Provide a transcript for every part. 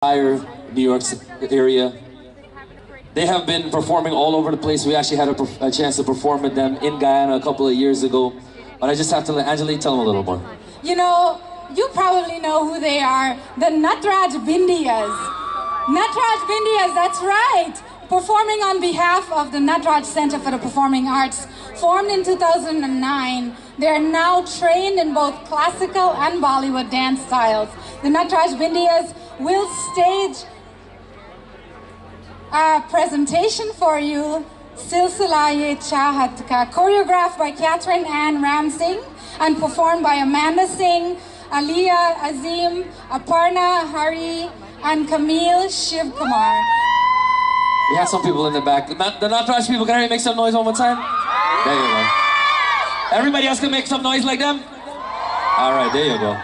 entire New York area. They have been performing all over the place. We actually had a chance to perform with them in Guyana a couple of years ago. But I just have to let Anjali tell them a little more. You know, you probably know who they are, the Natraj Bindiyas. Natraj Bindiyas, that's right. Performing on behalf of the Natraj Center for the Performing Arts, formed in 2009. They are now trained in both classical and Bollywood dance styles. The Natraj Bindiyas will stage a presentation for you, Silsila-e Chahat Ka, choreographed by Catherine Ann Ramsing and performed by Amanda Singh, Aliyah Azim, Aparna Hari, and Camille Shivkumar. We have some people in the back. The Natraj people, can I make some noise one more time? There you go. Everybody else can make some noise like them? All right, there you go.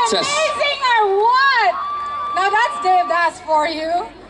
Chess. amazing or what? Now that's Dave Das for you.